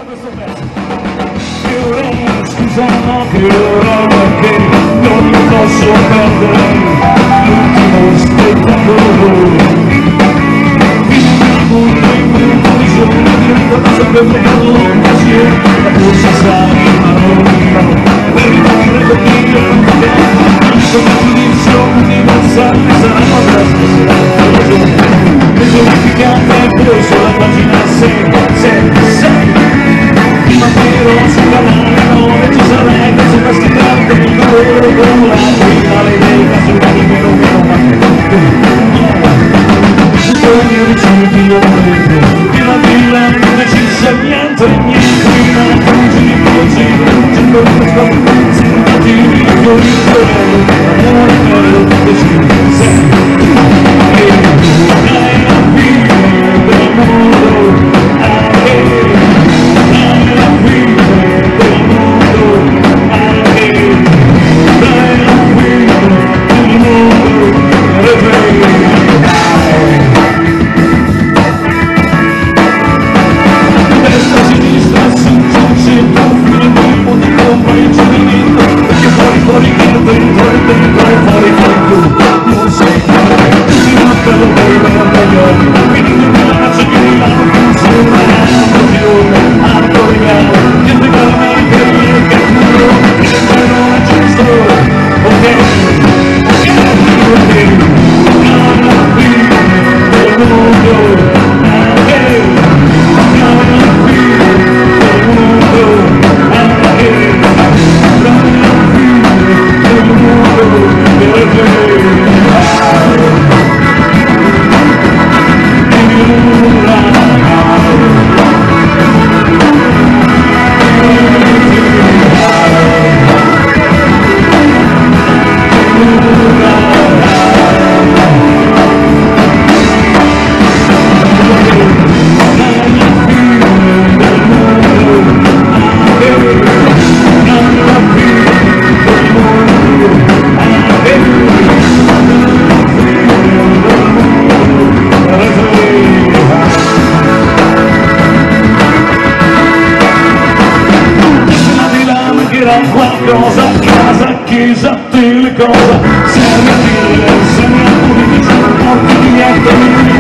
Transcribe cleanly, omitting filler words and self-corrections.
questo pezzo. Che ora, scusa, no, che ora, perché non mi posso perdere l'ultimo spettacolo. Fino in giorni diventa sempre più l'occasione, la corsa sarà una ronda per rimanere con il come giudizio universale saranno adesso le verificate e poi sulla pagina 666 prima però sul canale 9 ci sarebbe sopra sticato il lavoro con la finale dei casuali meno bisogna ricevi lo vedo che la villa non necessa niente ma la croce di così c'è per sentati amore bello così sei e dai la vita del mondo anche dai la vita del mondo anche dai la vita del mondo destra sinistra su giù centro fino al tempo di compra il cenimento perché fuori che dentro fuori non sei tutti un appello per la meglio quindi non mi lascio che mi lascio più sopra artoriale che ti regala me che mi è puro che non è giusto ok la vita del mondo qualcosa, casa, chiesa, telecosa, serve a dire, segna politici, porti di niente,